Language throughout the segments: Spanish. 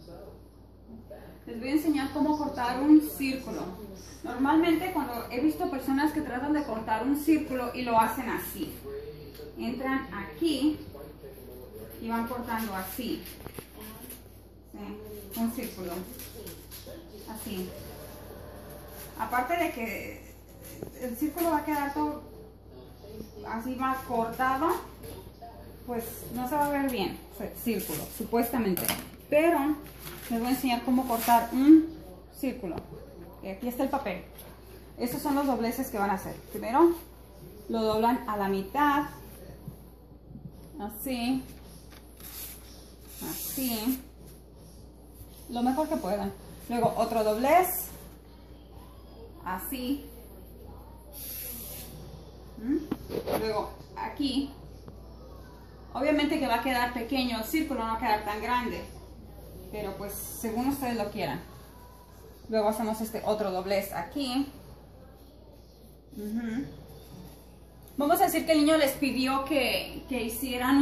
Les voy a enseñar cómo cortar un círculo. Normalmente cuando he visto personas que tratan de cortar un círculo y lo hacen así. Entran aquí y van cortando así. ¿Sí? Un círculo. Así. Aparte de que el círculo va a quedar todo así más cortado, pues no se va a ver bien el círculo, supuestamente. Pero les voy a enseñar cómo cortar un círculo. Aquí está el papel. Estos son los dobleces que van a hacer. Primero lo doblan a la mitad, así, así, lo mejor que puedan. Luego otro doblez, así. Luego aquí, obviamente que va a quedar pequeño el círculo, no va a quedar tan grande, pero pues según ustedes lo quieran. Luego hacemos este otro doblez aquí. Vamos a decir que el niño les pidió que les hicieran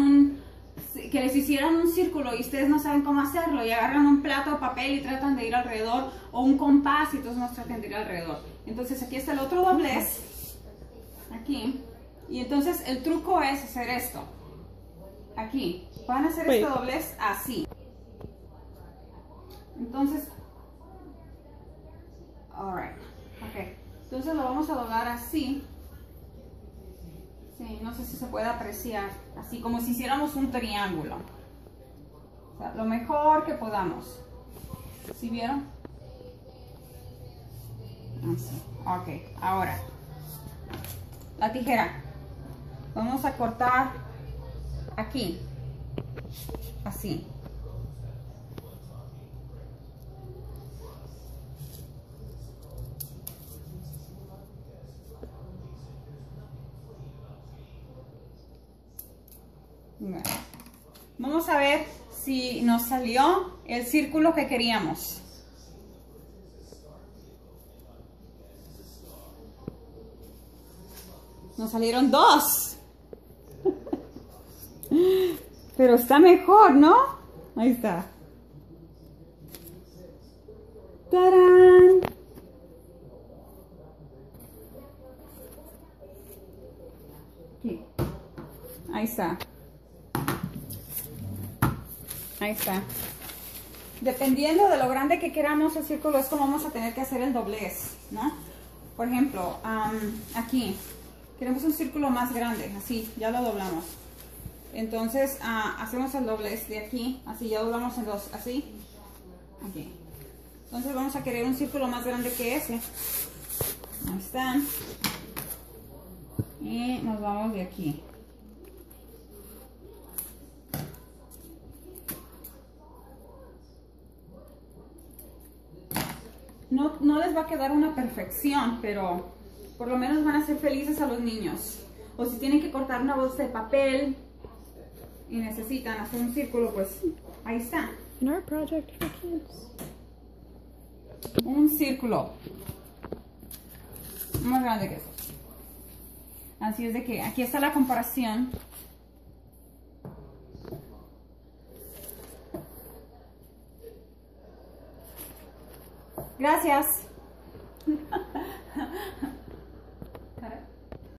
un círculo y ustedes no saben cómo hacerlo y agarran un plato de papel y tratan de ir alrededor, o un compás y entonces no tratan de ir alrededor. Entonces aquí está el otro doblez, aquí, y entonces el truco es hacer esto. Aquí van a hacer este doblez así. Entonces, alright, ok, entonces lo vamos a doblar así. Sí, no sé si se puede apreciar, así como si hiciéramos un triángulo. O sea, lo mejor que podamos. ¿Sí vieron? Así. Ok, ahora la tijera. Vamos a cortar aquí, así. Bueno, vamos a ver si nos salió el círculo que queríamos. Nos salieron dos. Pero está mejor, ¿no? Ahí está. ¡Tarán! Aquí. Ahí está. Ahí está. Dependiendo de lo grande que queramos el círculo es como vamos a tener que hacer el doblez, ¿no? Por ejemplo, aquí queremos un círculo más grande, así, ya lo doblamos. Entonces hacemos el doblez de aquí, así, ya doblamos en dos, así, aquí. Entonces vamos a querer un círculo más grande que ese. Ahí está. Y nos vamos de aquí. No les va a quedar una perfección, pero por lo menos van a ser felices a los niños. O si tienen que cortar una bolsa de papel y necesitan hacer un círculo, pues ahí está. An art project for kids. Un círculo más grande que eso. Así es de que aquí está la comparación. Gracias.